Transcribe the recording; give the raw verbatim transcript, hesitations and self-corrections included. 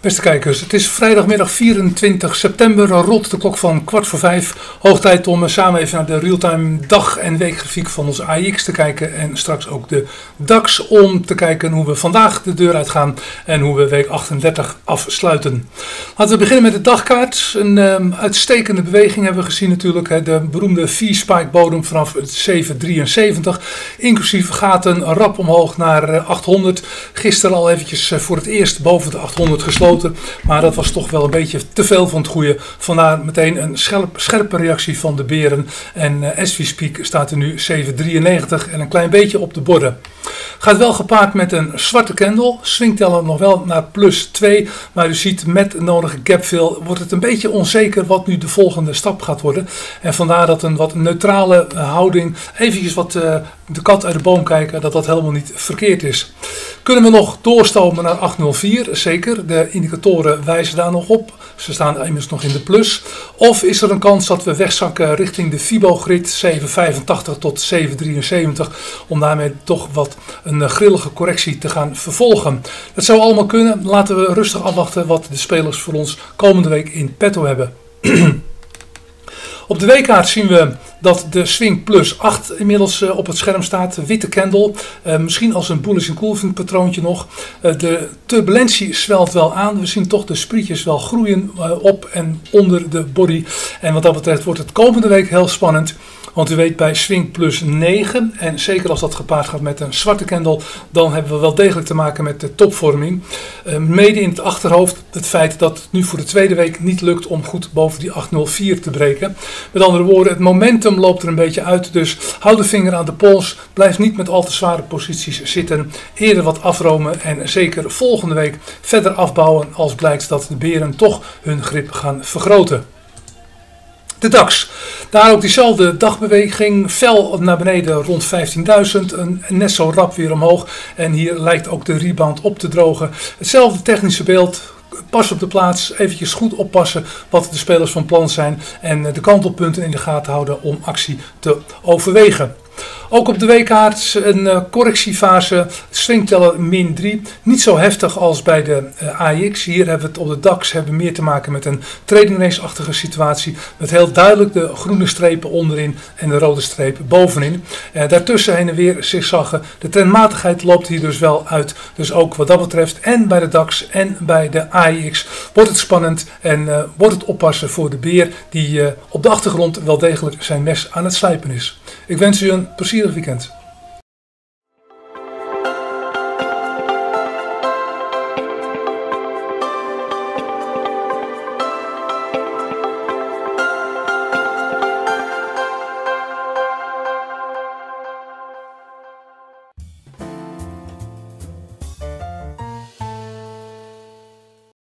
Beste kijkers, het is vrijdagmiddag vierentwintig september, rond de klok van kwart voor vijf. Hoog tijd om samen even naar de realtime dag- en weekgrafiek van onze A I X te kijken. En straks ook de DAX om te kijken hoe we vandaag de deur uitgaan en hoe we week achtendertig afsluiten. Laten we beginnen met de dagkaart. Een um, uitstekende beweging hebben we gezien natuurlijk. Hè. De beroemde V-spike bodem vanaf het zeven drieënzeventig. Inclusief gaten rap omhoog naar uh, achthonderd. Gisteren al eventjes uh, voor het eerst boven de achthonderd gesloten. Maar dat was toch wel een beetje te veel van het goede. Vandaar meteen een scherp, scherpe reactie van de beren. En uh, as we speak staat er nu zeven drieënnegentig en een klein beetje op de borden. Gaat wel gepaard met een zwarte candle. Swingteller nog wel naar plus twee. Maar u ziet met nodige gapfill wordt het een beetje onzeker wat nu de volgende stap gaat worden. En vandaar dat een wat neutrale uh, houding, eventjes wat uh, de kat uit de boom kijken, dat dat helemaal niet verkeerd is. Kunnen we nog doorstomen naar achthonderdvier? Zeker, de indicatoren wijzen daar nog op. Ze staan immers nog in de plus. Of is er een kans dat we wegzakken richting de Fibo-grid zeven vijfentachtig tot zeven drieënzeventig. Om daarmee toch wat een grillige correctie te gaan vervolgen. Dat zou allemaal kunnen. Laten we rustig afwachten wat de spelers voor ons komende week in petto hebben. Op de weekkaart zien we dat de swing plus acht inmiddels uh, op het scherm staat. Witte candle. Uh, misschien als een bullish engulfing patroontje nog. Uh, de turbulentie zwelt wel aan. We zien toch de sprietjes wel groeien uh, op en onder de body. En wat dat betreft wordt het komende week heel spannend. Want u weet bij swing plus negen, en zeker als dat gepaard gaat met een zwarte candle, dan hebben we wel degelijk te maken met de topvorming. Uh, mede in het achterhoofd het feit dat het nu voor de tweede week niet lukt om goed boven die achthonderdvier te breken. Met andere woorden, het momentum loopt er een beetje uit, dus hou de vinger aan de pols, blijf niet met al te zware posities zitten, eerder wat afromen en zeker volgende week verder afbouwen als blijkt dat de beren toch hun grip gaan vergroten. De DAX, daar ook diezelfde dagbeweging, fel naar beneden rond vijftienduizend, en net zo rap weer omhoog. En hier lijkt ook de rebound op te drogen. Hetzelfde technische beeld, pas op de plaats, eventjes goed oppassen wat de spelers van plan zijn. En de kantelpunten in de gaten houden om actie te overwegen. Ook op de weekkaart een correctiefase, swingteller min drie. Niet zo heftig als bij de A I X. Hier hebben we het op de DAX hebben we meer te maken met een trading range-achtige situatie. Met heel duidelijk de groene strepen onderin en de rode strepen bovenin. Uh, daartussen heen en weer zigzaggen. De trendmatigheid loopt hier dus wel uit. Dus ook wat dat betreft en bij de DAX en bij de A I X wordt het spannend. En uh, wordt het oppassen voor de beer die uh, op de achtergrond wel degelijk zijn mes aan het slijpen is. Ik wens u een plezierig weekend.